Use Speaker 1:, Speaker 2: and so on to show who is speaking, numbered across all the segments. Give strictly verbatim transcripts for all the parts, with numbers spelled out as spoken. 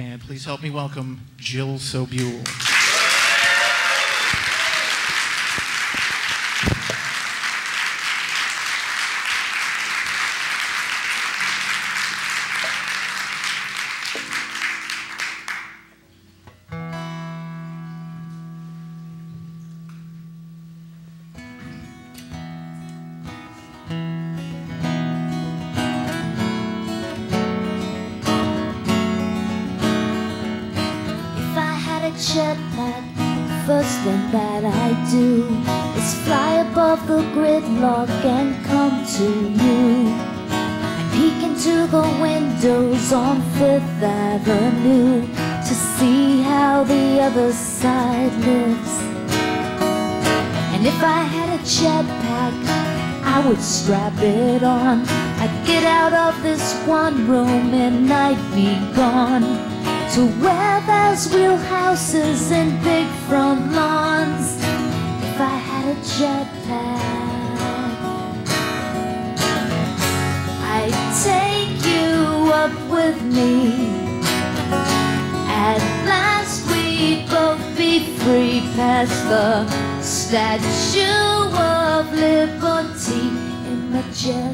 Speaker 1: And please help me welcome Jill Sobule.
Speaker 2: Jetpack, first thing that I do is fly above the gridlock and come to you. I peek into the windows on Fifth Avenue to see how the other side lives. And if I had a jetpack, I would strap it on. I'd get out of this one room and I'd be gone to where there's real houses and big front lawns. If I had a jetpack, I'd take you up with me. At last we'd both be free past the Statue of Liberty in my jet.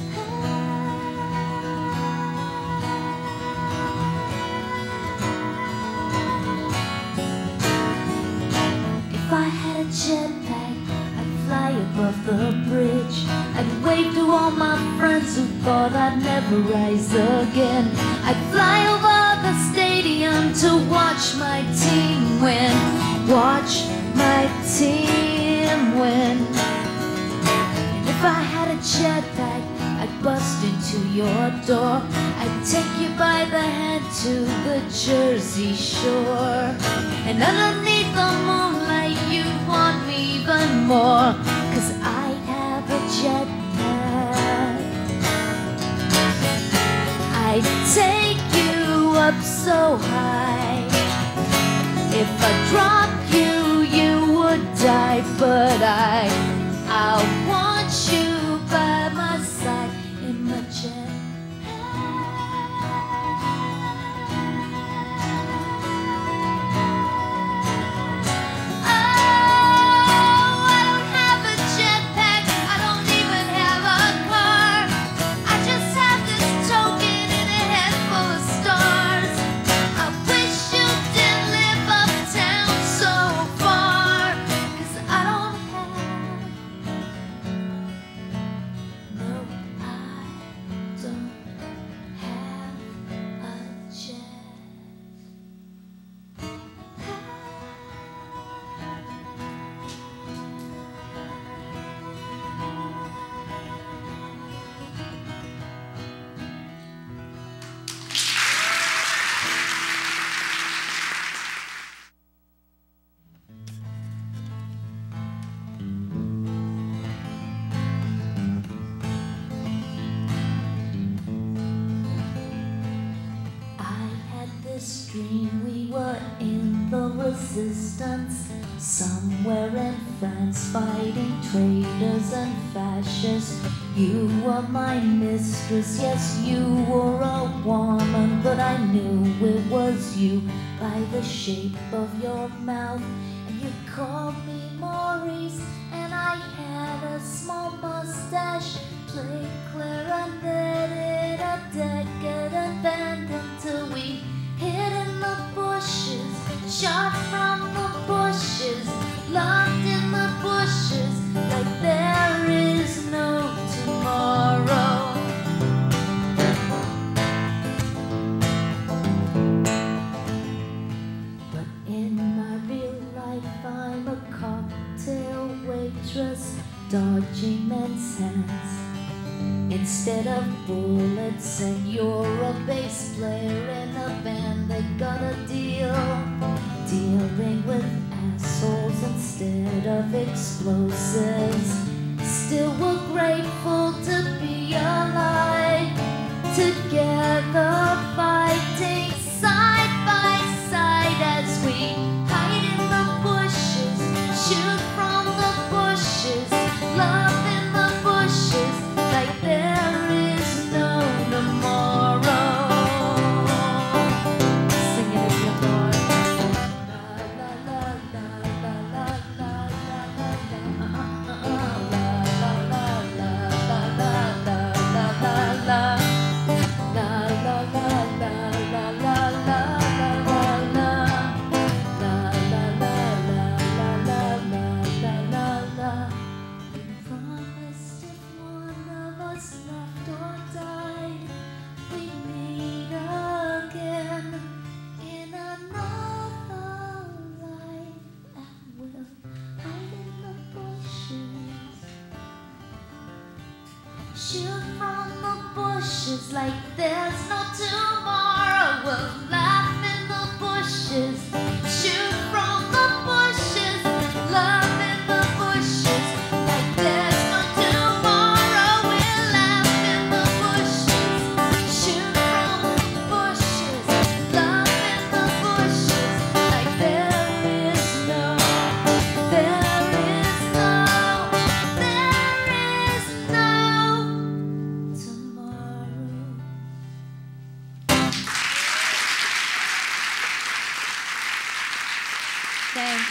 Speaker 2: Jetpack, I'd fly above the bridge. I'd wave to all my friends who thought I'd never rise again. I'd fly over the stadium to watch my team win. Watch my team win. And if I had a jetpack, I'd bust into your door. I'd take you by the hand to the Jersey Shore. And underneath the moonlight you'd want me even more, 'cause I have a jetpack. I'd take you up so high. If I drop you, you would die. But I, I want you by my side in my jet. Resistance somewhere in France, fighting traitors and fascists. You were my mistress, yes, you were a woman, but I knew it was you by the shape of your mouth. And you called me Maurice, and I had a small mustache. Played clarinet in a decadent band until we hid in the bushes. Shot from the bushes, locked in the bushes, like there is no tomorrow. But in my real life I'm a cocktail waitress, dodging men's hands instead of bullets. And you're a bass player in a band that got a deal, dealing with assholes instead of explosives. Still we're grateful to be alive, together fighting side by side as we hide in the bushes, shoot from the bushes, love in the bushes, like there is no tomorrow. bushes like there's no tomorrow. We'll laugh in the bushes, shoot from the bushes, love in the bushes like there's no tomorrow. We'll laugh in the bushes, shoot from the bushes, love in the bushes like there is no, there is no, there is no tomorrow. Thanks.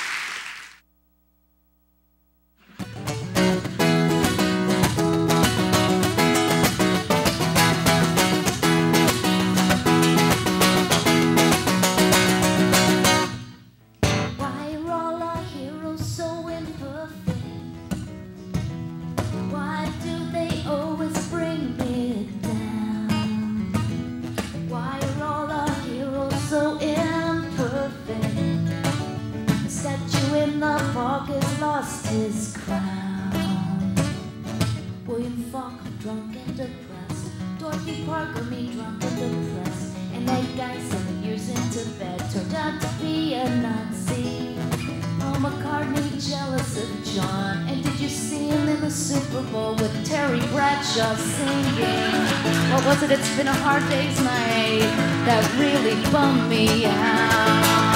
Speaker 2: Why are all our heroes so imperfect? Why do they always bring me down? Why are all our heroes so imperfect? The statue in the park has lost his crown. William Faulkner, drunk and depressed. Dorothy Parker, me drunk and depressed. And that guy seven years into bed turned out to be a Nazi. Paul McCartney jealous of John. And did you see him in the Super Bowl with Terry Bradshaw singing? What was it? It's been a hard day's night that really bummed me out.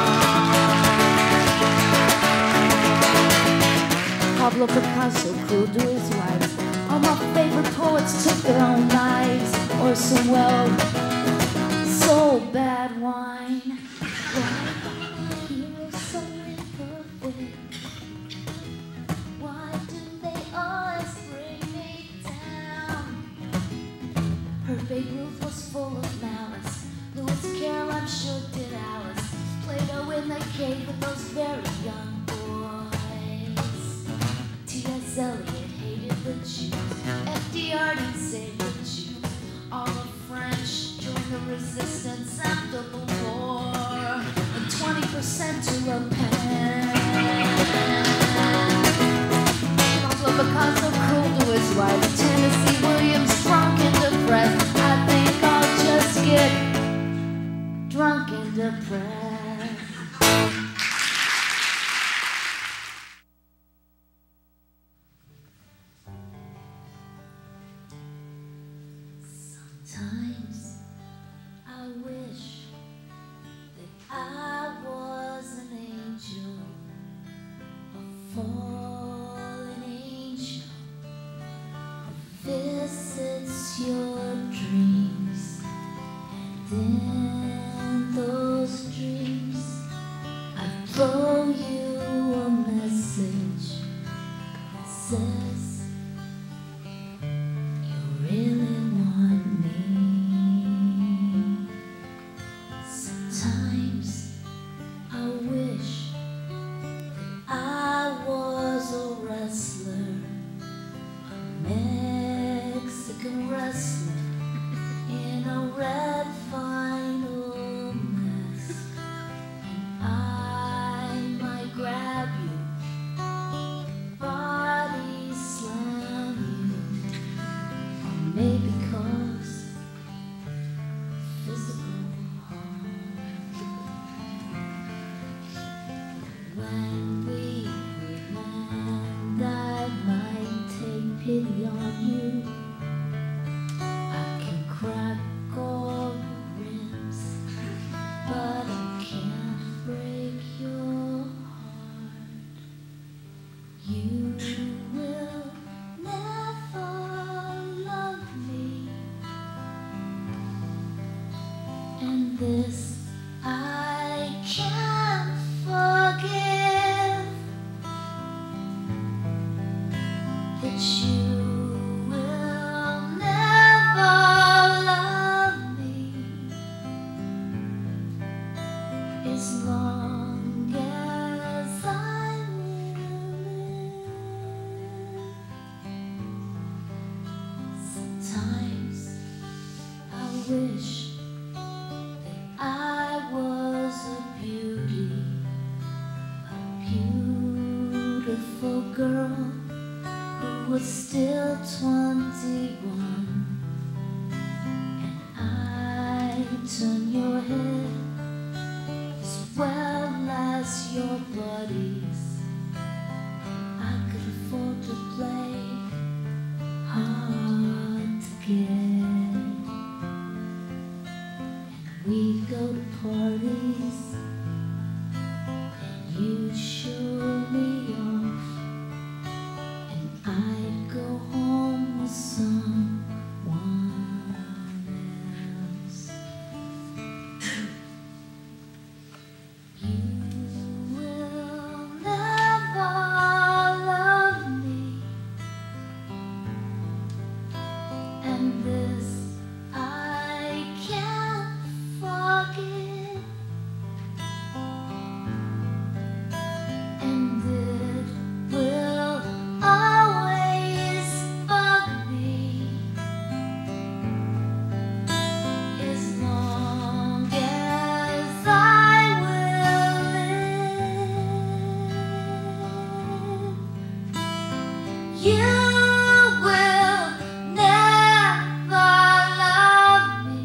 Speaker 2: Pablo Picasso, cruel to his wives. All my favorite poets took their own lives. Orson Welles, so bad wine. Why are heroes so imperfect? Why do they always bring me down? Her Babe Ruth was full of malice. Lewis Carroll, I'm sure, did Alice. Plato in the cave with those very young boys. T S Eliot hated the Jews. F D R didn't save the Jews. All the French joined the resistance after the war. And twenty percent to Le Pen. Pablo Picasso cruel to his wife. Tennessee Williams drunk and depressed. I think I'll just get drunk and depressed. Sometimes I wish that I was an angel, a fallen angel who visits your dreams, and in those dreams I throw you a message that says you really want me. Sometimes I wish that I was a wrestler, a Mexican wrestler in a red final mask, and I might grab you, body slam you, or maybe cause physical harm. When we land, I might take pity on you. I can crack all your ribs, but I can't break your heart. You will never love me, and this I can't forgive. That you will never love me as long as I live. Sometimes I wish that I was a beauty, a beautiful girl who was still twenty-one, turn your head as well as your buddies. I could afford to play hard to get. And we'd go to parties and you'd show me off, and I'd go home with someone else. You will never love me, and this I can't forget, and it will always bug me as long as I will live. You will never love me,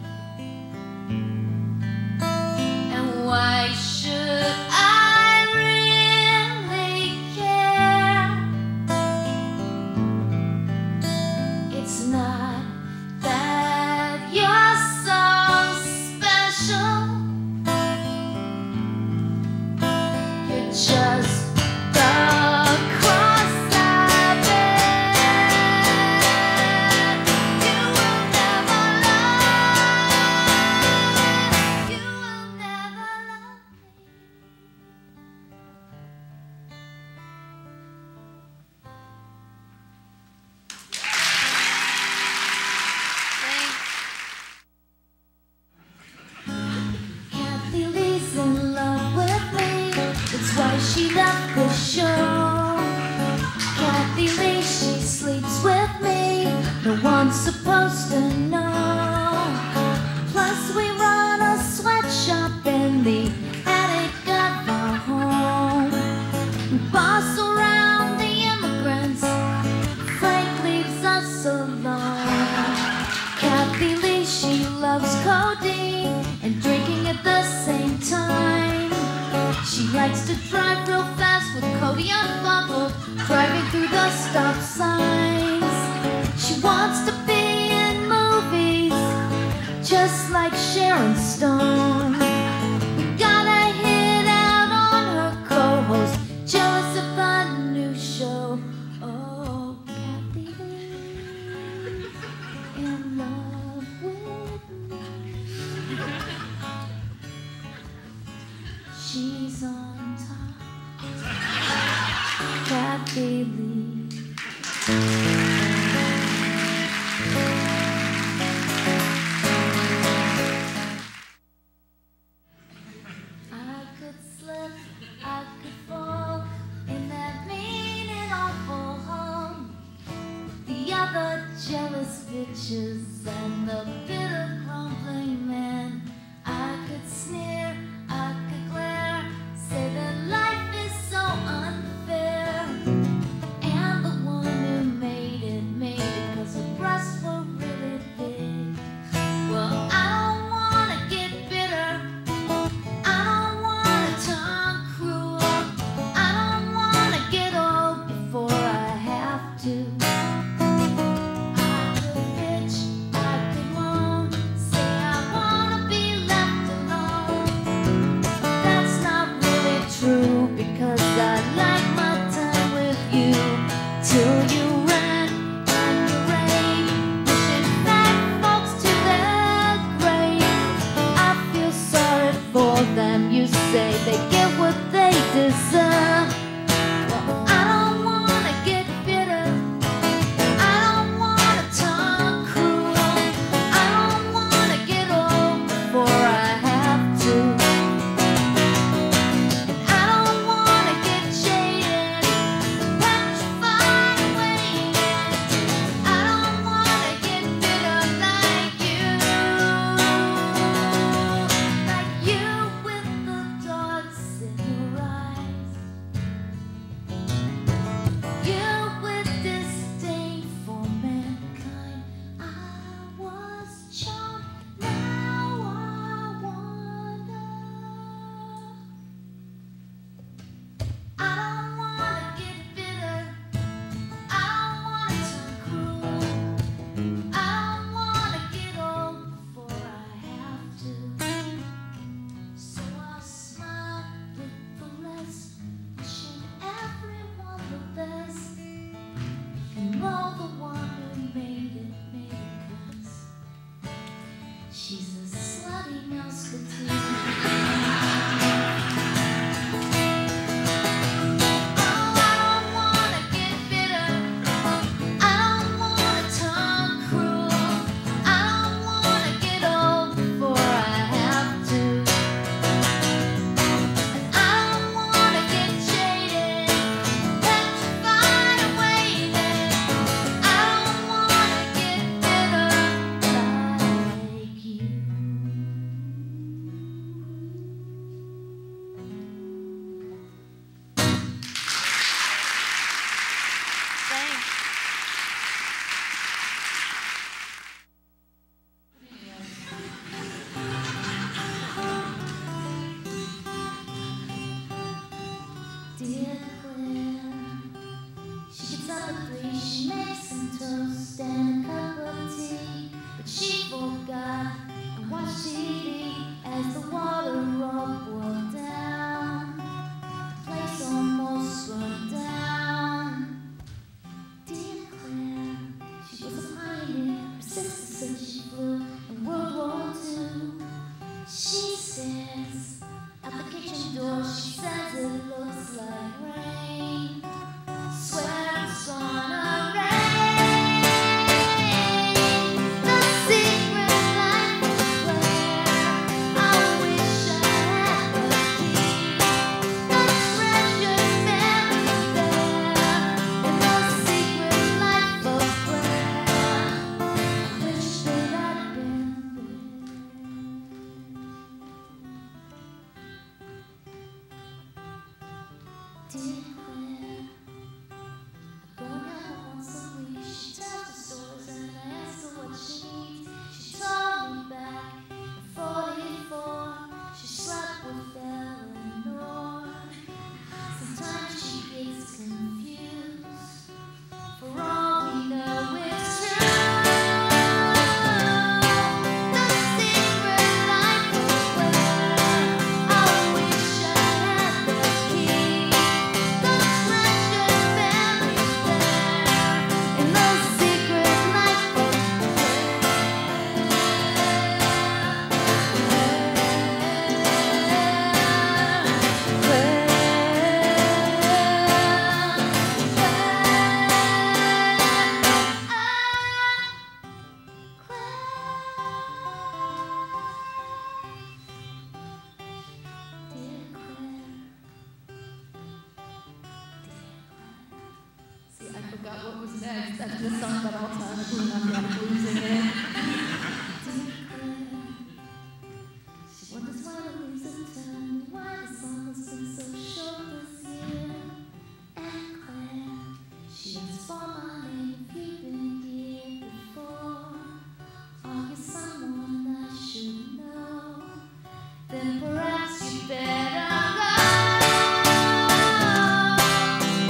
Speaker 2: and why should I really care? It's not that you're so special, you're just the cross I bear. You will never love, you will never love me. Kathy Lee's in love with me, that's why she left the show. Kathy Lee, she sleeps with me, no one's supposed to know. Plus we run a sweatshop in the attic of our home. We boss around the immigrants, Frank leaves us alone. Kathy Lee, she loves codeine and drinking at the same time. She likes to drive real fast with Cody unbuckled, driving through the stop signs. She wants to be in movies, just like Sharon Stone. We gotta hit out on her co-host, jealous of the new show. Oh, Kathy Lee, in love with me. She's on top, Kathy Lee. I could slip, I could fall in that mean and awful home. The other jealous bitches and the bitter grumbling men. I could sneer, I could glare, say that life is so unfair. And the one who made it, made it 'cause her breasts were really big. Well, I don't wanna get bitter, I don't wanna turn cruel, I don't wanna get old before I have to. I could bitch, I could moan, say I wanna be left alone. That's the song that all time grew up like losing it. She wonders why the leaves are turning, why the song has been so short this year. And Claire, she was for my name if you've been here before. Are you someone I should know? Then perhaps you better go.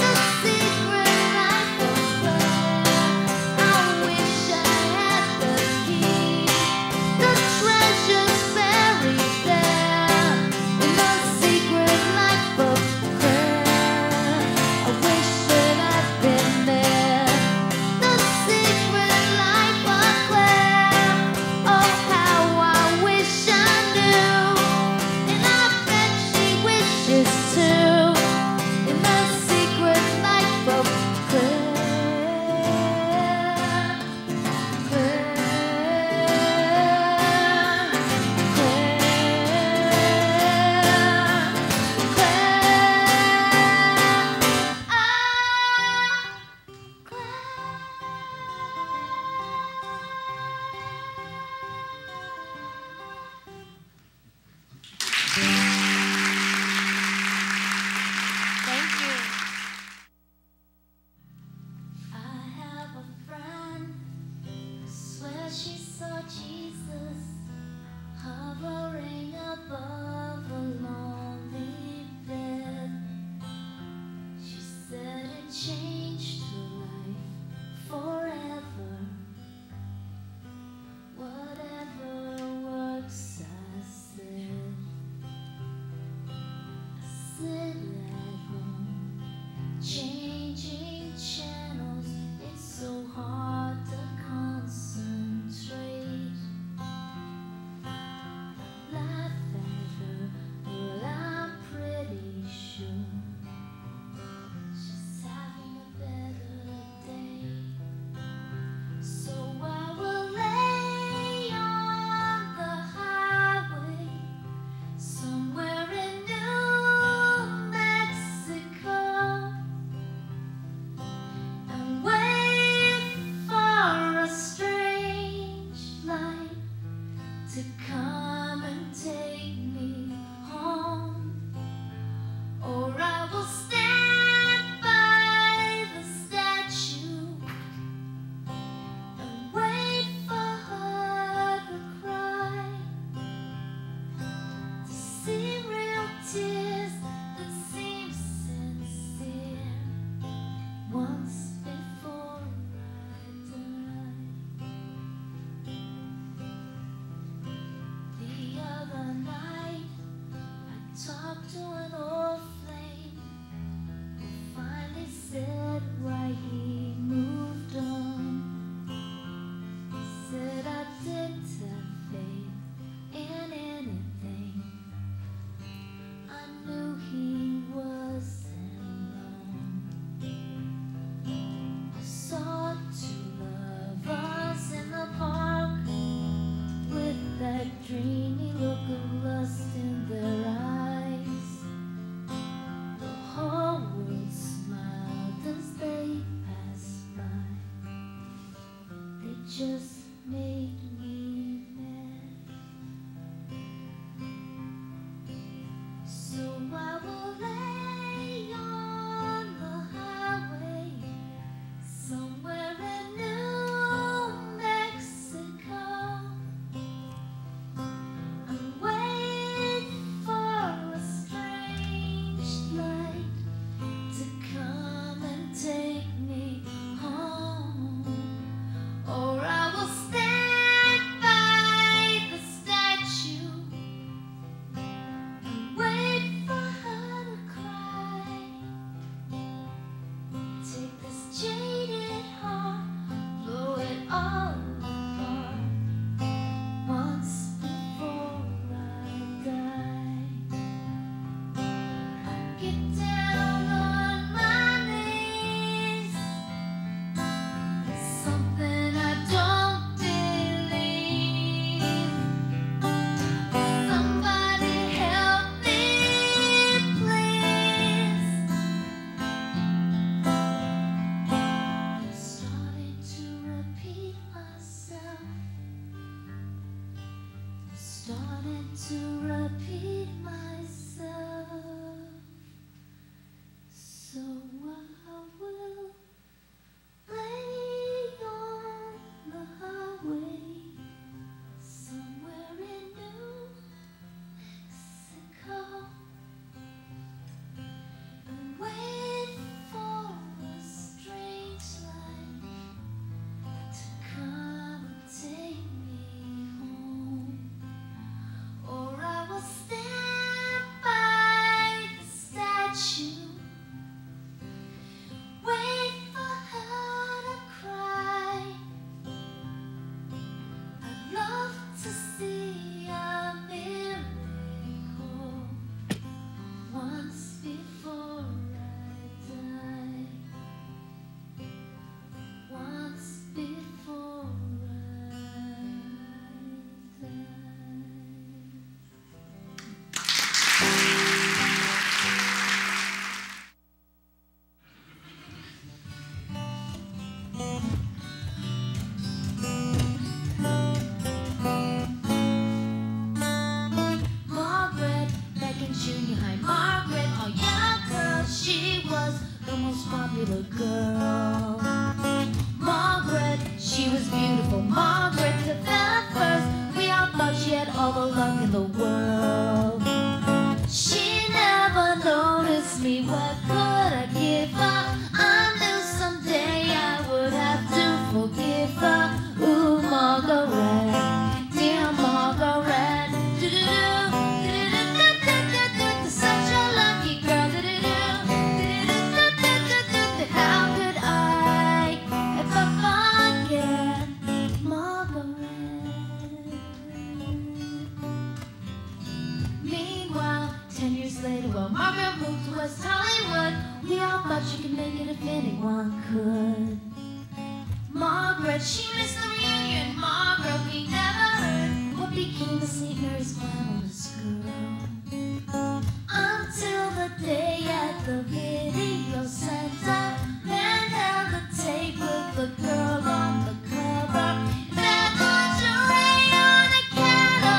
Speaker 2: The secret life of Claire, I wish I had the to come and take me home, or I will stand by the statue and wait for her to cry, to see real tears that seem sincere once before I die. The other night I talked to an old flame who finally said why he moved on. Said I didn't have faith in anything. I knew he wasn't alone. I saw two lovers in the park with that dreamy look of lust in their eyes. The whole world smiled as they passed by. They just made me mad. So I will lay on the highway somewhere in New Mexico and wait for a strange light to come and take me home, or I will stand by the statue and wait for her to cry. Take this jaded heart, blow it all apart once before I die. I get down on my knees, something I don't believe. Somebody help me, please. I'm starting to repeat myself. I'm starting to repeat myself. So I will lay on the highway somewhere in New Mexico and wait for a strange light to come and take me home, or I will stand by the statue, wait for her to cry. I'd love to see a miracle once before I die. Once before I die. Margaret, back in junior high, Margaret, oh yeah, girl, she was the most popular girl. Margaret, she was beautiful. Margaret developed first. We all thought she had all the luck in the world. She never noticed me. What could I give her? I knew someday I would have to forgive her. Ooh, Margaret, dear Margaret, do-do-do, do-do-do-do-do-do-do, such a lucky girl, do-do-do, do-do-do-do-do-do-do. How could I ever forget Margaret? Meanwhile, ten years later, well, Margaret moved to West Hollywood. We all thought she could make it if anyone could. Margaret, she missed the reunion. Margaret, we never heard what became of Saint Mary's glamorous girl. Until the day at the video center, man held the tape with the girl on the cover. That lingerie on a catalog.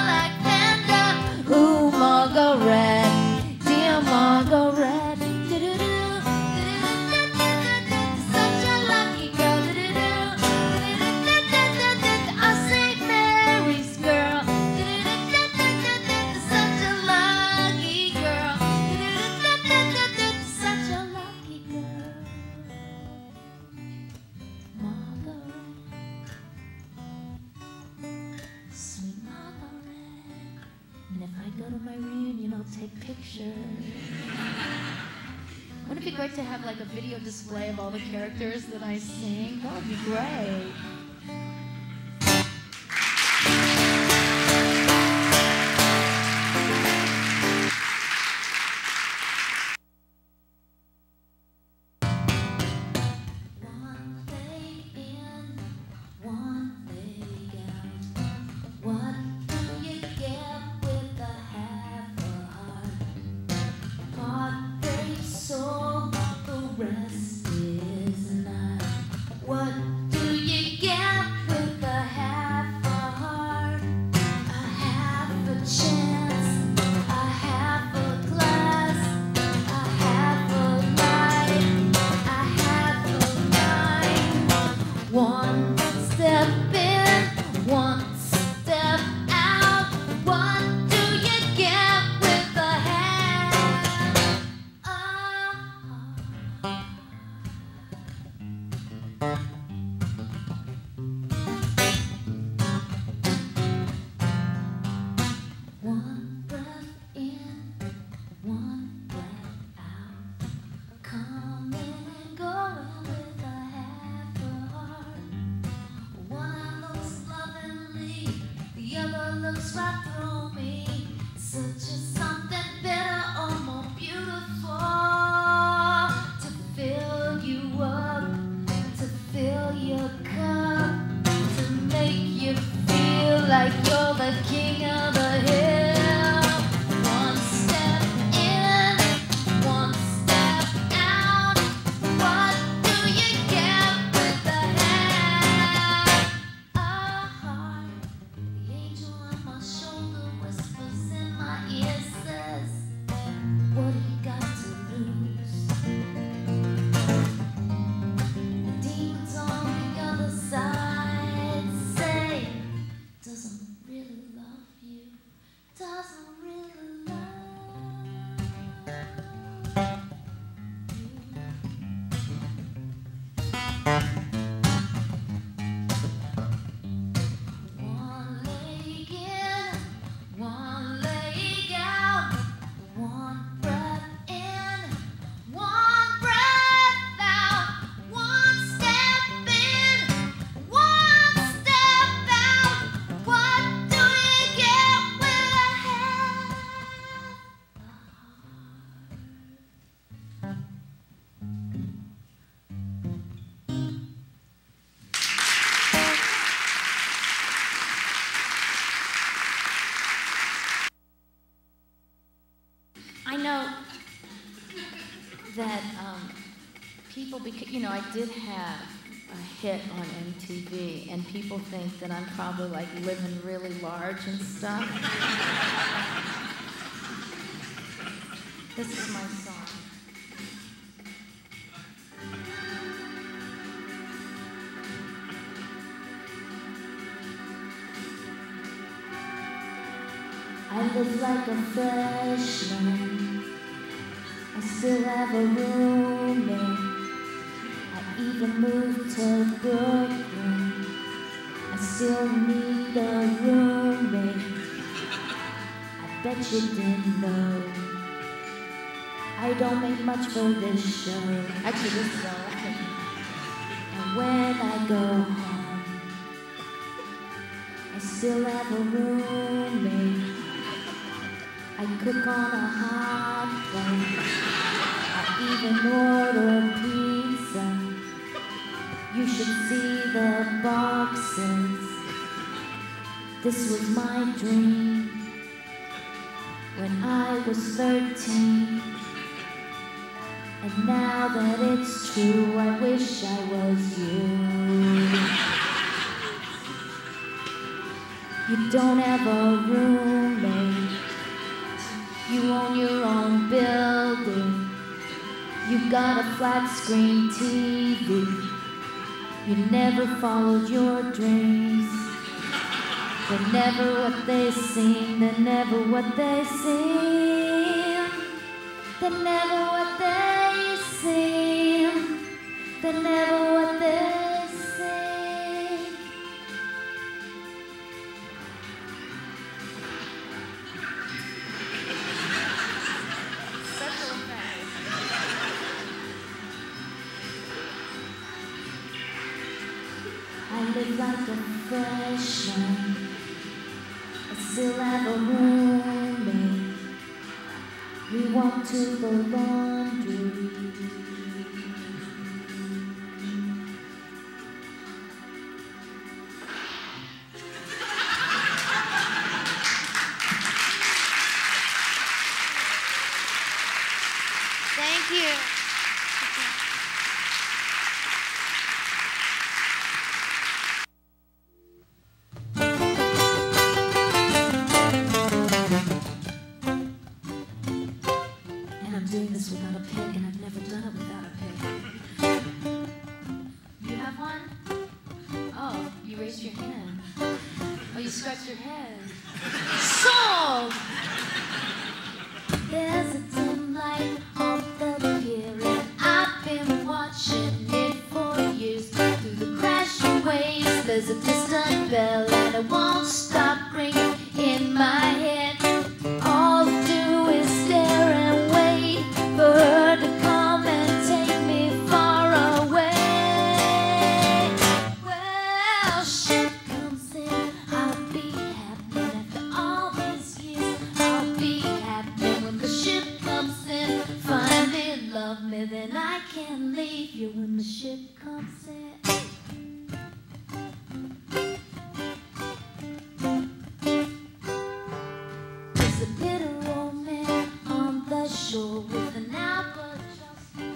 Speaker 2: I go to my reunion, I'll take pictures. Wouldn't it be great to have like a video display of all the characters that I sing? That would be great. That um, people, because, you know, I did have a hit on M T V, and people think that I'm probably like living really large and stuff. This is my song. I live like a freshman. I still have a roommate. I even moved to Brooklyn. I still need a roommate. I bet you didn't know. I don't make much for this show. Actually, this is all right. And when I go home, I still have a roommate. I cook on a hot plate. I even order pizza. You should see the boxes. This was my dream when I was thirteen. And now that it's true, I wish I was you. You don't have a roommate. You own your own building. You got a flat screen T V. You never followed your dreams. They're never what they seem. They're never what they seem. They're never what they seem. They're never what they seem. like a fresh one. I still have a roommate. We walk to the laundry.
Speaker 3: Thank you.
Speaker 2: And I'm doing this without a pick, and I've never done it without a pick. You have one? Oh, you raised your hand. Oh, you scratched your head. Sold! There's a dim light on the pier, and I've been watching it for years. Through the crashing waves, there's a distant bell, and it won't stop ringing in my head. All I do is stare and wait for her to come and take me far away. Well, she comes in, I'll be happy after all these years. I'll be happy when the ship comes in. Finally love me, then I can leave you when the ship comes in. There's a bitter old man on the shore with an albatross.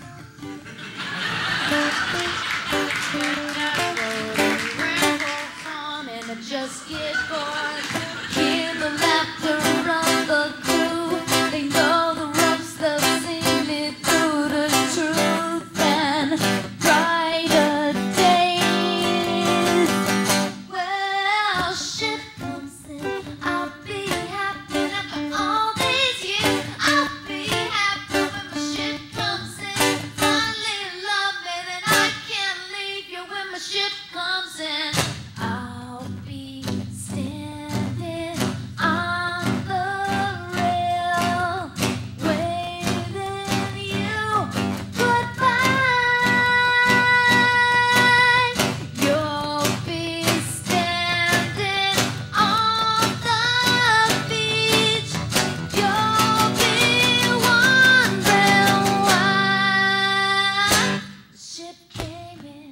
Speaker 2: On and I just get bored. Hear the laughter of the crew. They know the ropes, they'll see me through the truth and brighter days. Well, ship comes in, I'll be happy after all these years. I'll be happy when my ship comes in. Finally love me, then I can't leave you when my ship comes in. I'll be standing on the rail, waving you goodbye. You'll be standing on the beach. You'll be wondering why the ship came in.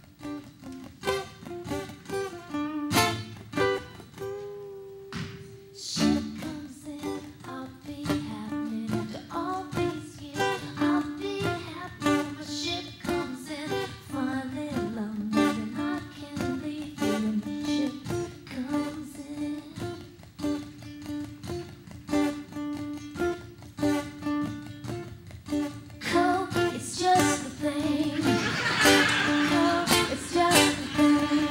Speaker 2: Ship comes in, I'll be happy after all these years. I'll be happy when my ship comes in. Finally love me, then I can leave you when the ship comes in. Coke, it's just a thing. Coke, it's just a thing.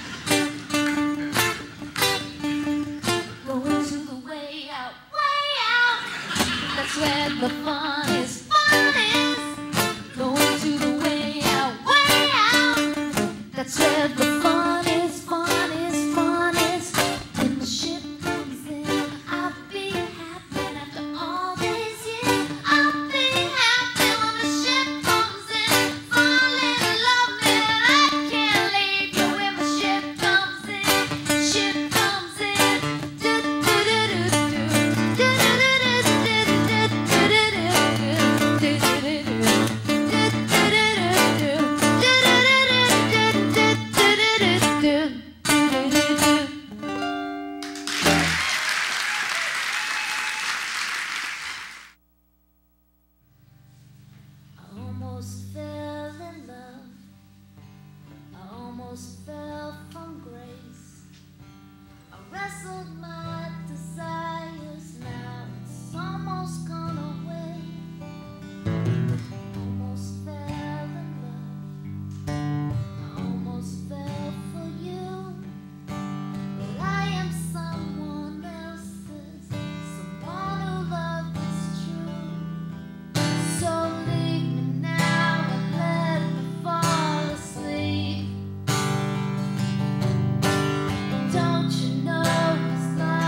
Speaker 2: Going to the way out, way out. That's where the fun is, fun is. Going to the way out, way out. That's where the fun is, fun is, fun is. When the ship comes in, I'll be happy after all these years. I'll be happy when the ship comes in. Finally love me, I can't leave you when the ship comes in. Ship comes in. I almost fell in love. I almost fell from grace. I wrestled my desires, now it's almost gone away. Almost fell in love. I almost fell for you. But I am someone else's, someone who love is true. So leave me now and let me fall asleep. Don't you know it's like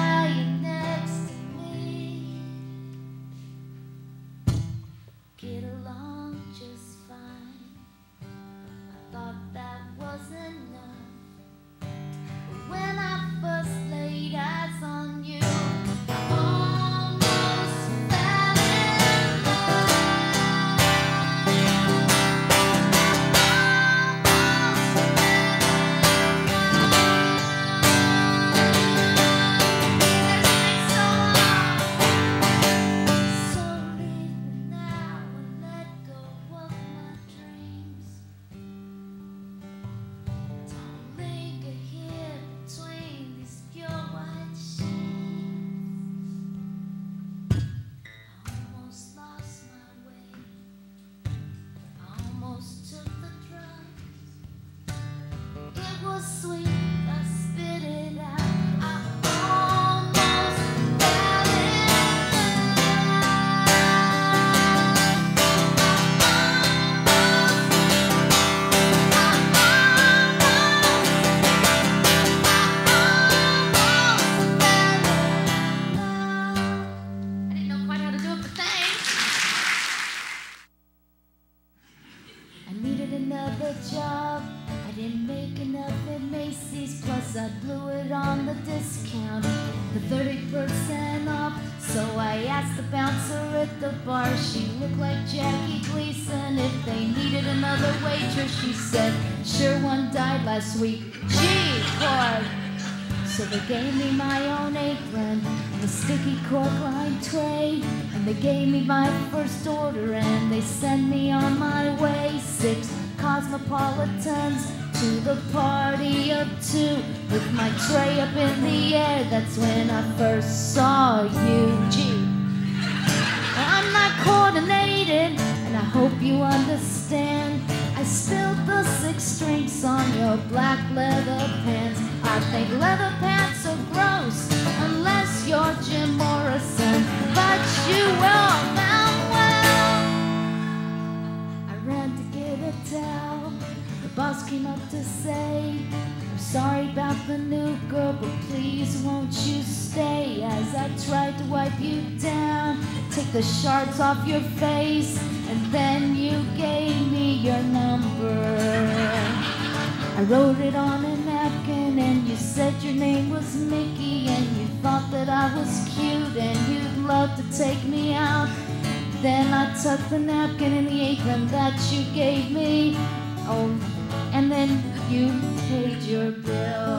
Speaker 2: at the bar. She looked like Jackie Gleason. If they needed another waitress, she said, sure, one died last week. Gee, Lord. So they gave me my own apron and a sticky cork-lined tray, and they gave me my first order and they sent me on my way. Six cosmopolitans to the party of two, with my tray up in the air. That's when I first saw you. Gee, I'm not coordinated, and I hope you understand. I spilled the six drinks on your black leather pants. I think leather pants are gross, unless you're Jim Morrison, but you will now well. I ran to get a towel. The boss came up to say, I'm sorry about the new girl, but please won't you stay? As I tried to wipe you down, take the shards off your face, and then you gave me your number. I wrote it on a napkin, and you said your name was Mickey, and you thought that I was cute, and you'd love to take me out. Then I tucked the napkin in the apron that you gave me. Oh, and then you paid your bill.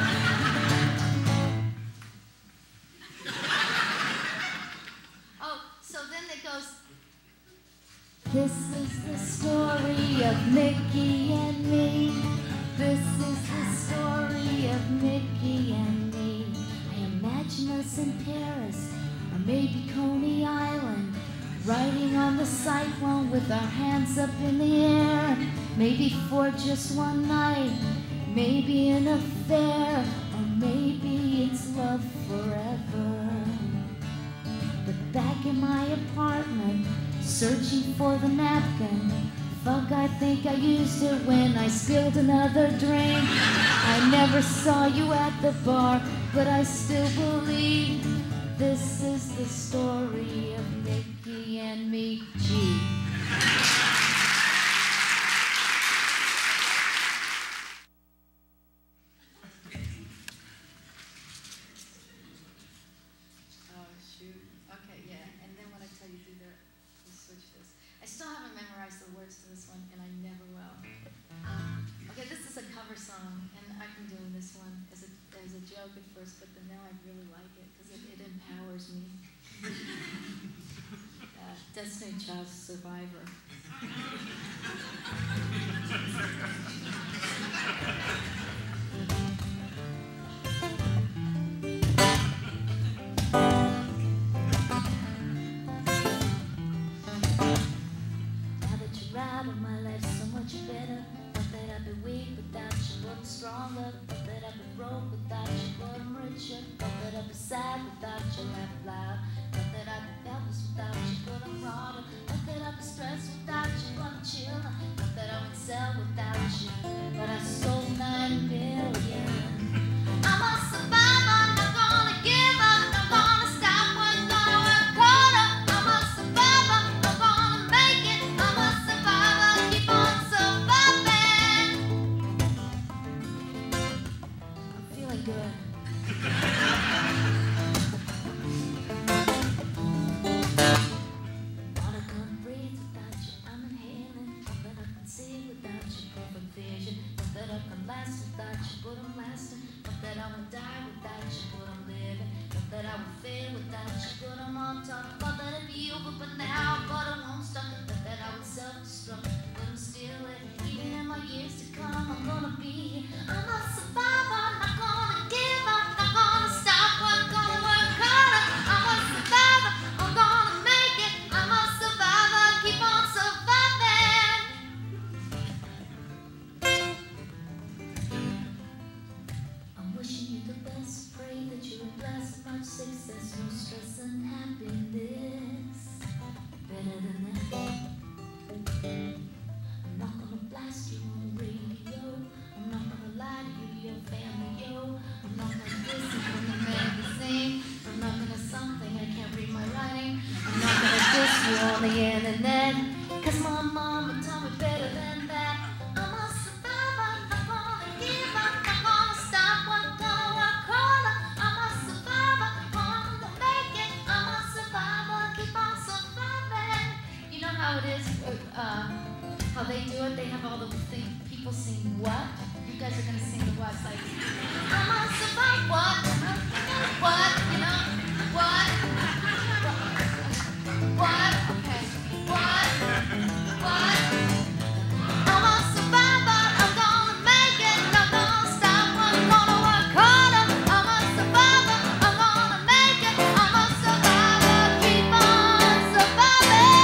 Speaker 2: Oh, so then it goes, this is the story of Mickey and me. This is the story of Mickey and me. I imagine us in Paris, or maybe Coney Island, riding on the cyclone with our hands up in the air. Maybe for just one night, maybe an affair, or maybe it's love forever. But back in my apartment, searching for the napkin, fuck, I think I used it when I spilled another drink. I never saw you at the bar, but I still believe this is the story of Mickey and me. Gee.
Speaker 3: Oh, shoot. Okay, yeah. And then when I tell you to do that, we'll switch this. I still haven't memorized the words to this one, and I never will. Okay, this is a cover song, and I've been doing this one as a, as a joke at first, but then now I really like it because it, it empowers me. uh, Destiny Child's Survivor.
Speaker 2: Out of my life so much better. Not that I've been weak without you, but I'm stronger. Not that I've been broke without you, but I'm richer. Not that I've been sad without you, laugh loud. Not that I've been helpless without you, but I'm harder. Not that I've been stressed without you, but I'm chilling. Not that I would sell without you, but I sold nine million. I'm a survivor, not gonna give up, not gonna stop, we're gonna work harder. I'm a survivor, not gonna make it. I'm a survivor, keep on surviving. I'm feeling good. Water couldn't breathe without you, I'm inhaling. Not that I can see without you, perfect vision. Not that I can last without you, but I'm lasting. Not that I would die without you, but I'm living. Not that I would fail without you, but I'm on top. Thought that it'd be over, but now, but I won't stop. Not that I would self-destruct, but I'm still it. Even in my years to come, I'm gonna be here. I'm a survivor, not gonna give up, not gonna stop, I'm gonna work harder. I'm a survivor, I'm gonna make it. I'm a survivor, keep on surviving. I'm wishing you the best, pray that you are blessed, much success, no stress and happiness. Better than that. I'm not gonna blast you on the radio. I'm not gonna lie to you, your family, yo. I'm not gonna diss you from the magazine. I'm not gonna something, I can't read my writing. I'm not gonna diss you on the internet, cause my mama told me better than that. I'm a survivor, not gonna give up, not gonna stop, I'm gonna work harder. I'm a survivor, I'm gonna make it. I'm a survivor, keep on surviving.
Speaker 3: people sing what? You guys are gonna sing the what? It's like, I'm on survive what? What? You know? What? What? Okay. What? What? I'm a survivor. I'm gonna make it. I'm gonna stop. I'm gonna work harder. I'm a survivor. I'm gonna make it. I'm a survivor. Keep on surviving.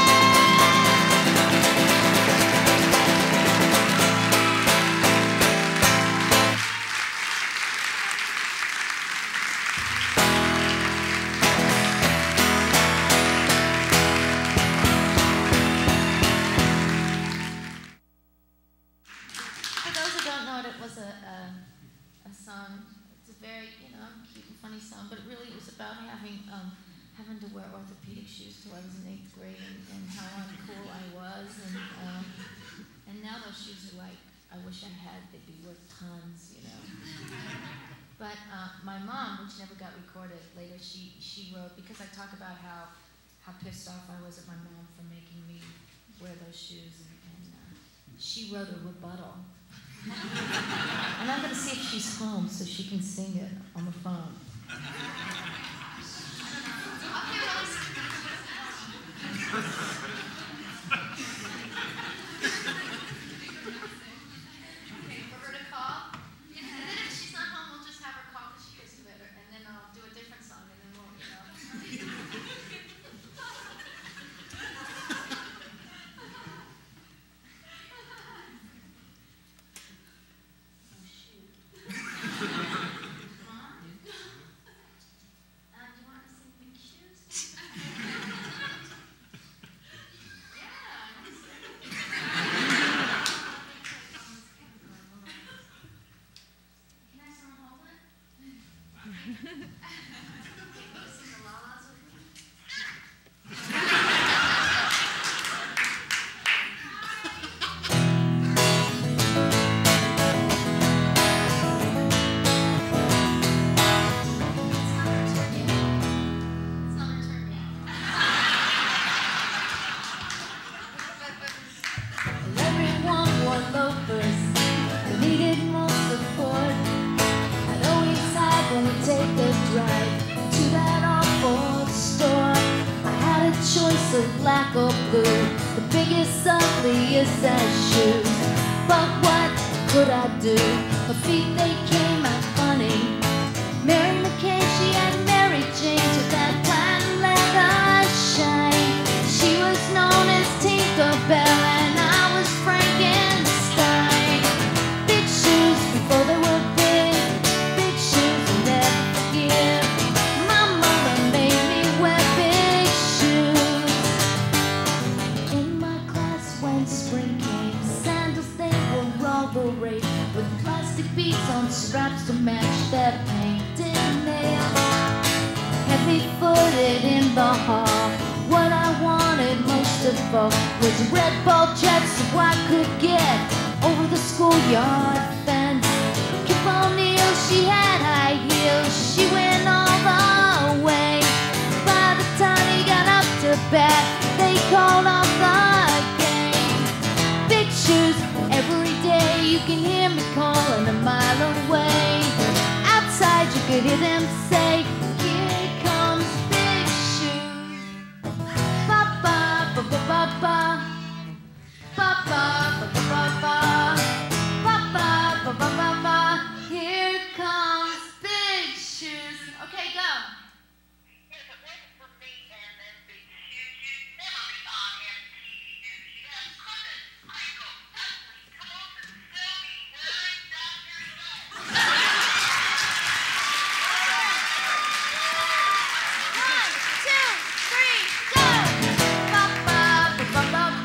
Speaker 3: For those who don't know it, it was a, a, a song. It's a very, you know, cute and funny song, but it really was about having um, having to wear orthopedic shoes till I was in eighth grade, and, and how uncool I was, and um, and now those shoes are like, I wish I had. They'd be worth tons, you know. But uh, my mom, which never got recorded, later she she wrote, because I talk about how how pissed off I was at my mom for making me wear those shoes, and, and uh, she wrote a rebuttal. And I'm going to see if she's home so she can sing it on the phone. Okay, for her to call. And then if she's not home, we'll just have her call because she hears it better. And then I'll do a different song, and then we'll, you know. Ba ba ba ba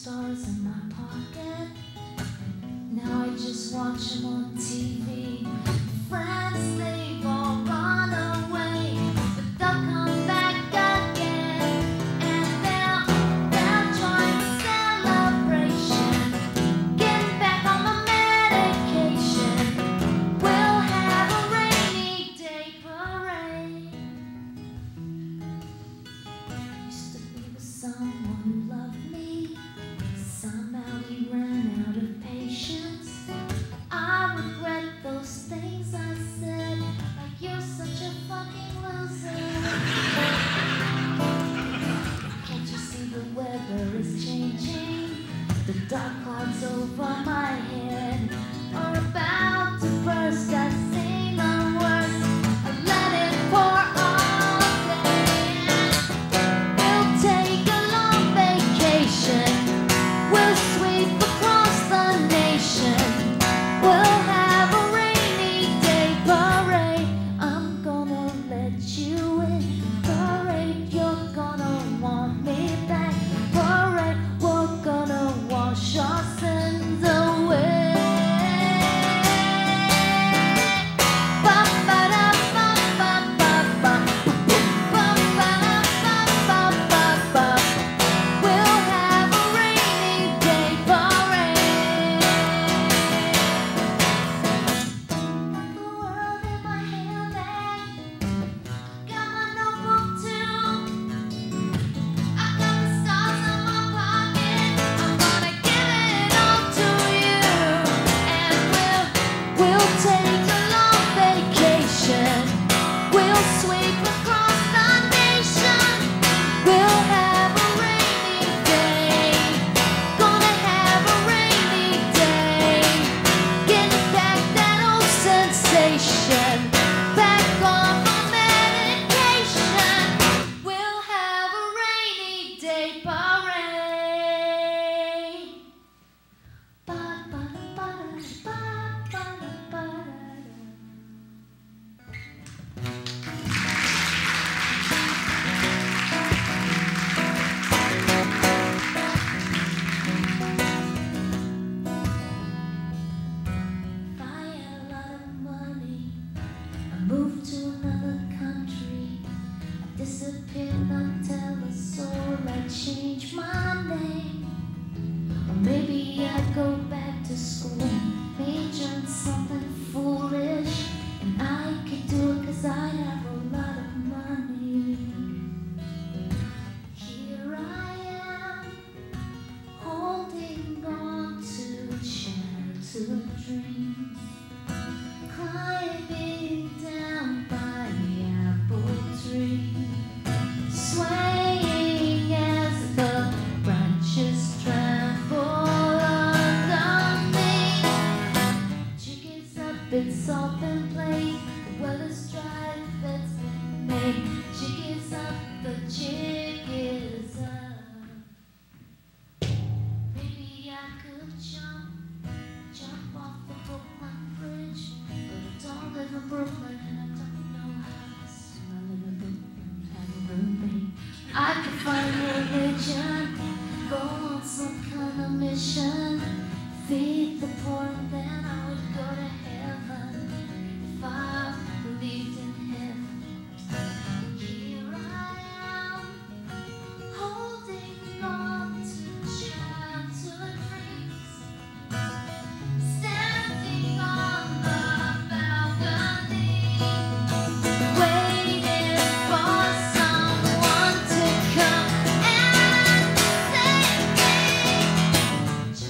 Speaker 2: stars in my pocket. Now I just watch them on T V. Friends, they've all gone away, but they'll come back again, and they'll, they'll join the celebration, getting back on the medication. We'll have a rainy day parade. Used to be with someone who loved me. Somehow he ran out of patience. I regret those things I said, like you're such a fucking loser. Can't you see the weather is changing? The dark clouds over my head are about to burst. I've seen the worst. I let it pour all day. We'll take a long vacation. We'll sweep across the nation. We'll have a rainy day parade. I'm gonna let you in. Parade, you're gonna want me back. Parade, we're gonna wash our sins away. Ba-ba-da-ba-ba-ba-ba. Ba-ba-da-ba-ba-ba-ba. We'll have a rainy day parade. Got the world in my handbag. Got my notebook too. I got the stars in my pocket. I'm gonna give it all to you, and we'll we'll take a long vacation. We'll sweep across the nation. We'll have a rainy day. Gonna have a rainy day. Getting back that old sensation. Back on my medication. We'll have a rainy day parade. Ba-ba-da-ba-da-ba-ba-da-ba-da. If I had a lot of money, I moved to another country. I disappeared, not tell a soul. I changed my name. Or maybe I'd go back to school, major in something foolish, and I could do it 'cause I have a lot of money. Here I am, holding on to childhood dreams, climbing down by the apple tree, swaying as the branches tremble under me. Chickens up, it's all been played. The weather's dry, the bed's been made. Chickens up, the jig is up. Maybe I could jump, jump off the Brooklyn Bridge, but I don't live in Brooklyn and I don't know how to swim. I live in Brooklyn, have a roommate. I could find religion, go on some kind of mission, feed the poor, and then I would go to heaven if I believed in heaven. Here I am, holding on to childhood dreams, standing on the balcony, waiting for someone to come and save me.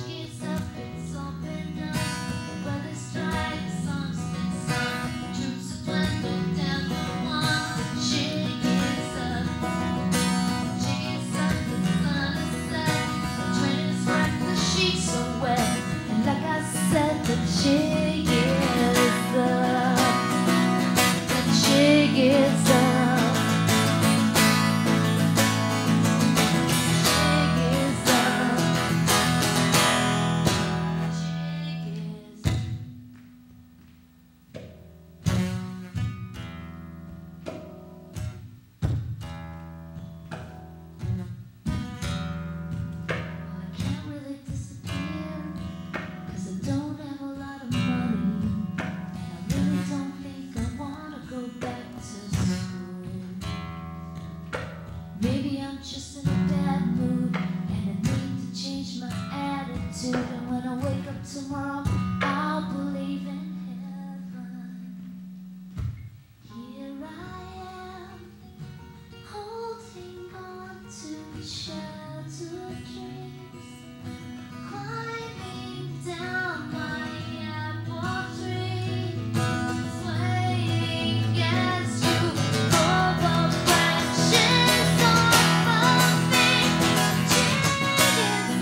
Speaker 2: gratitude, and when I wake up tomorrow, I'll believe in heaven. Here I am, holding on to sheltered dreams, climbing down my apple tree, swaying as you pull the branches off of me. Jig is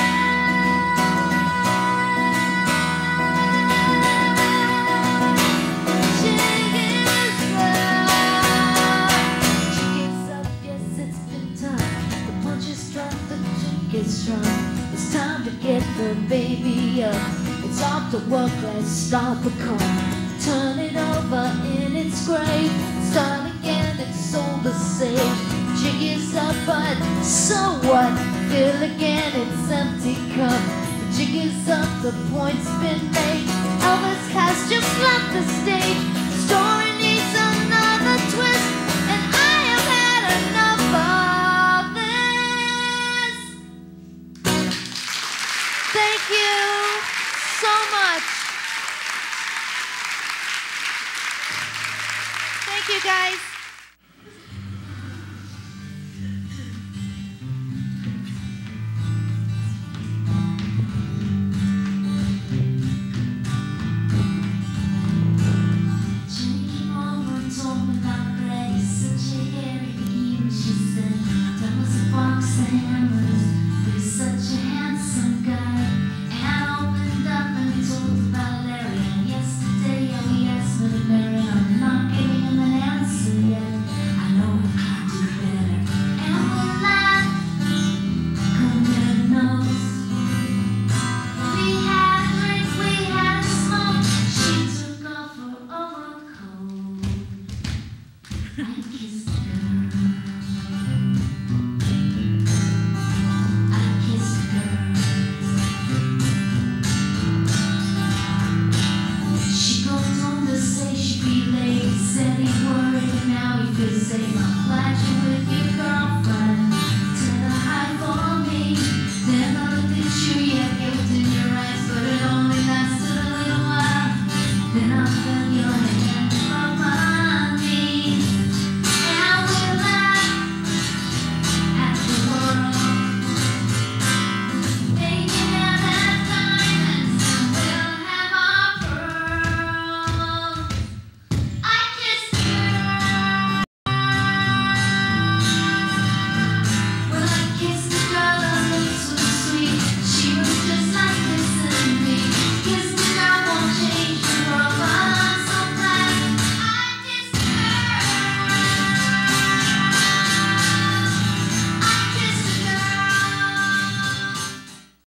Speaker 2: strong. It's time to get the baby up. It's off to work, let's start the car. Turn it over in its grave. Start again, it's all the same. Jig is up, but so what? Fill again, it's empty cup. The jig is up, the point's been made. Elvis has just left the stage. The story needs another twist, and I have had enough of this. Thank you so much. Thank you, guys.